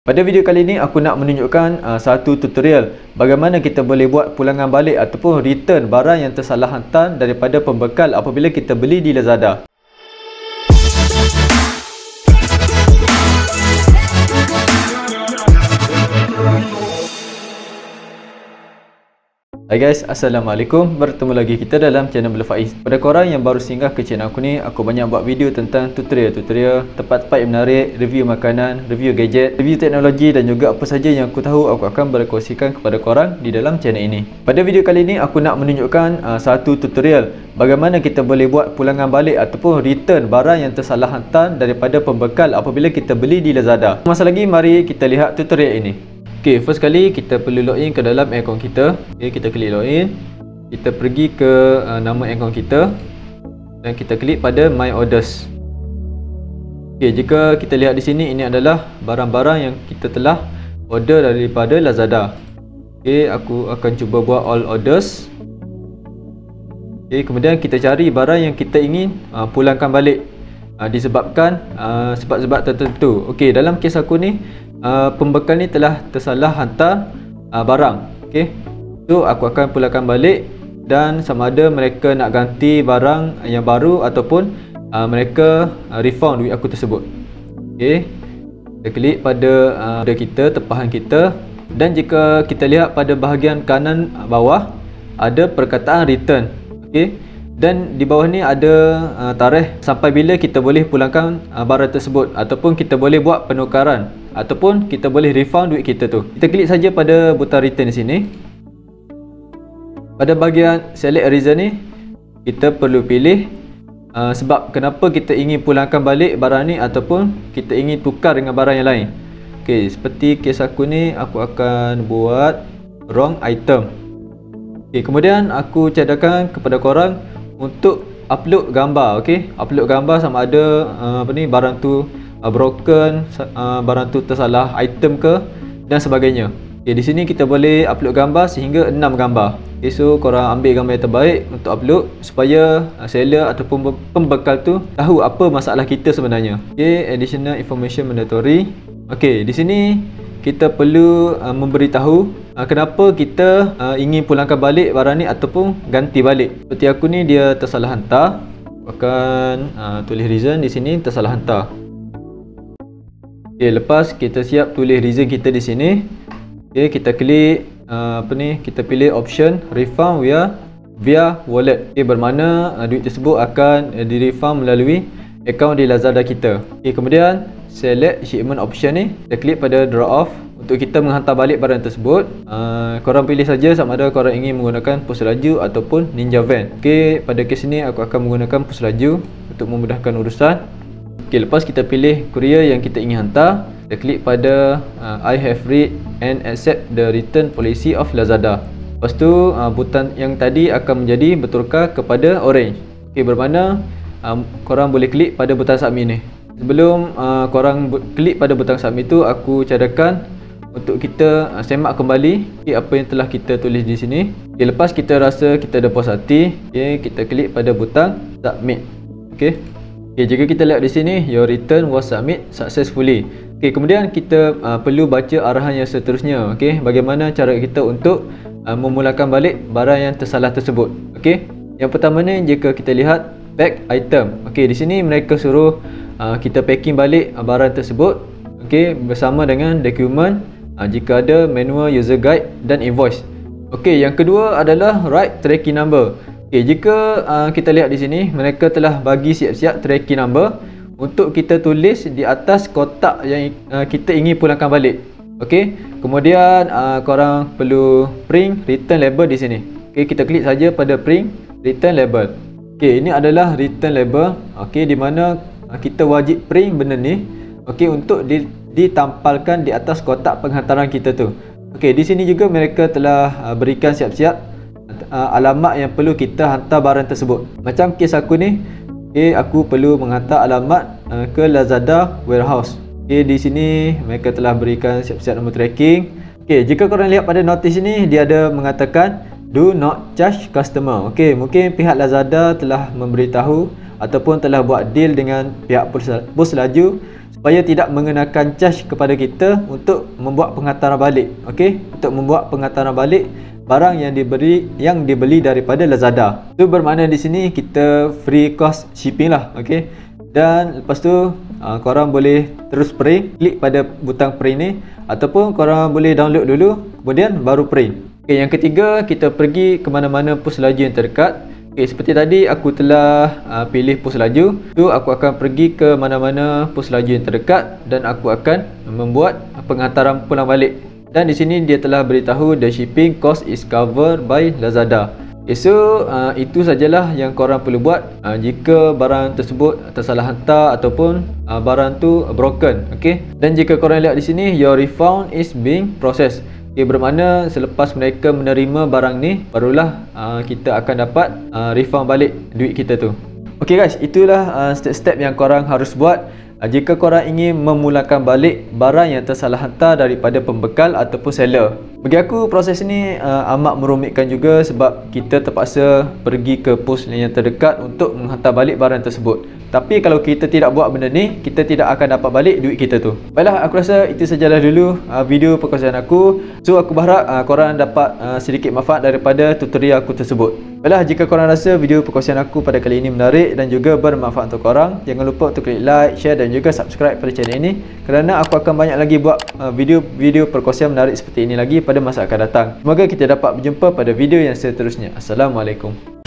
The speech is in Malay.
Pada video kali ini aku nak menunjukkan satu tutorial bagaimana kita boleh buat pulangan balik ataupun return barang yang tersalah hantar daripada pembekal apabila kita beli di Lazada. Hai guys, Assalamualaikum. Bertemu lagi kita dalam channel Bela Faiz. Pada korang yang baru singgah ke channel aku ni, aku banyak buat video tentang tutorial tempat-tempat yang menarik, review makanan, review gadget, review teknologi dan juga apa saja yang aku tahu aku akan berkongsikan kepada korang di dalam channel ini. Pada video kali ini aku nak menunjukkan satu tutorial bagaimana kita boleh buat pulangan balik ataupun return barang yang tersalah hantar daripada pembekal apabila kita beli di Lazada. Masa lagi, mari kita lihat tutorial ini. Ok, first kali kita perlu login ke dalam akaun kita. Ok, kita klik login. Kita pergi ke nama akaun kita dan kita klik pada My Orders. Ok, jika kita lihat di sini, ini adalah barang-barang yang kita telah order daripada Lazada. Ok, aku akan cuba buat all orders. Ok, kemudian kita cari barang yang kita ingin pulangkan balik disebabkan sebab-sebab tertentu. Ok, dalam kes aku ni, pembekal ni telah tersalah hantar barang. Okey, so aku akan pulangkan balik dan sama ada mereka nak ganti barang yang baru ataupun mereka refund duit aku tersebut. Okey, kita klik pada kita, tempahan kita, dan jika kita lihat pada bahagian kanan bawah ada perkataan return. Okey, dan di bawah ni ada tarikh sampai bila kita boleh pulangkan barang tersebut ataupun kita boleh buat penukaran ataupun kita boleh refund duit kita tu. Kita klik saja pada butang return di sini. Pada bahagian select reason ni, kita perlu pilih sebab kenapa kita ingin pulangkan balik barang ni ataupun kita ingin tukar dengan barang yang lain. Okey, seperti kes aku ni, aku akan buat wrong item. Okey, kemudian aku cadangkan kepada korang untuk upload gambar. Okey, upload gambar sama ada barang tu broken, barang tu tersalah item ke dan sebagainya. Okay, di sini kita boleh upload gambar sehingga 6 gambar. Okay, so korang ambil gambar yang terbaik untuk upload supaya seller ataupun pembekal tu tahu apa masalah kita sebenarnya. Okay, additional information mandatory. Okay, di sini kita perlu memberitahu kenapa kita ingin pulangkan balik barang ni ataupun ganti balik. Seperti aku ni, dia tersalah hantar. Aku akan tulis reason di sini, tersalah hantar. Okay, lepas kita siap tulis reason kita di sini, okay, kita klik kita pilih option refund via wallet. Okay, bermakna duit tersebut akan di-refund melalui akaun di Lazada kita. Okay, kemudian select shipment option ni, kita klik pada drop off untuk kita menghantar balik barang tersebut. Korang pilih saja sama ada korang ingin menggunakan pos laju ataupun Ninja Van. Okay, pada kes ni aku akan menggunakan pos laju untuk memudahkan urusan. Okay, lepas kita pilih courier yang kita ingin hantar, kita klik pada I have read and accept the return policy of Lazada. Lepas tu butang yang tadi akan menjadi bertukar kepada orange. Okay, bermakna korang boleh klik pada butang submit ni. Sebelum korang klik pada butang submit tu, aku cadangkan untuk kita semak kembali apa yang telah kita tulis di sini. Okay, lepas kita rasa kita ada puas hati, okay, kita klik pada butang submit. Okay. Okay, jika kita lihat di sini, your return was submit successfully. Okay, kemudian kita perlu baca arahan yang seterusnya. Okay, bagaimana cara kita untuk memulangkan balik barang yang tersalah tersebut. Okay, yang pertama ni, jika kita lihat pack item. Okay, di sini mereka suruh kita packing balik barang tersebut. Okay, bersama dengan dokumen, jika ada manual user guide dan invoice. Okay, yang kedua adalah right tracking number. Okay, jika kita lihat di sini, mereka telah bagi siap-siap tracking number untuk kita tulis di atas kotak yang kita ingin pulangkan balik. Okey, kemudian korang perlu print return label di sini. Okey, kita klik saja pada print return label. Okey, ini adalah return label. Okey, di mana kita wajib print benda ni, okey, untuk ditampalkan di atas kotak penghantaran kita tu. Okey, di sini juga mereka telah berikan siap-siap alamat yang perlu kita hantar barang tersebut. Macam kes aku ni, okay, aku perlu menghantar alamat ke Lazada warehouse. Okay, di sini mereka telah berikan siap-siap nombor tracking. Okay, jika korang lihat pada notis ni, dia ada mengatakan do not charge customer. Okay, mungkin pihak Lazada telah memberitahu ataupun telah buat deal dengan pihak pos laju supaya tidak mengenakan charge kepada kita untuk membuat penghantaran balik. Okey, untuk membuat penghantaran balik barang yang dibeli daripada Lazada. Itu bermakna di sini kita free cost shipping lah. Okey, dan lepas tu korang boleh terus print, klik pada butang print ni, ataupun korang boleh download dulu kemudian baru print. Okey, yang ketiga, kita pergi ke mana-mana pos laju yang terdekat. Okey, seperti tadi aku telah pilih pos laju. Tu aku akan pergi ke mana-mana pos laju yang terdekat dan aku akan membuat penghantaran pulang balik. Dan di sini dia telah beritahu the shipping cost is covered by Lazada. Okay, so itu sajalah yang korang perlu buat jika barang tersebut tersalah hantar ataupun barang tu broken. Okay, dan jika korang lihat di sini, your refund is being processed. Okay, bermakna selepas mereka menerima barang ni, barulah kita akan dapat refund balik duit kita tu. Okay guys, itulah step-step yang korang harus buat jika korang ingin memulakan balik barang yang tersalah hantar daripada pembekal ataupun seller. Bagi aku, proses ni amat merumitkan juga sebab kita terpaksa pergi ke pos yang terdekat untuk menghantar balik barang tersebut. Tapi kalau kita tidak buat benda ni, kita tidak akan dapat balik duit kita tu. Baiklah, aku rasa itu sajalah dulu video perkongsian aku. So aku berharap korang dapat sedikit manfaat daripada tutorial aku tersebut. Baiklah, jika korang rasa video perkongsian aku pada kali ini menarik dan juga bermanfaat untuk korang, jangan lupa untuk klik like, share dan juga subscribe pada channel ini, kerana aku akan banyak lagi buat video-video perkongsian menarik seperti ini lagi pada masa akan datang. Semoga kita dapat berjumpa pada video yang seterusnya. Assalamualaikum.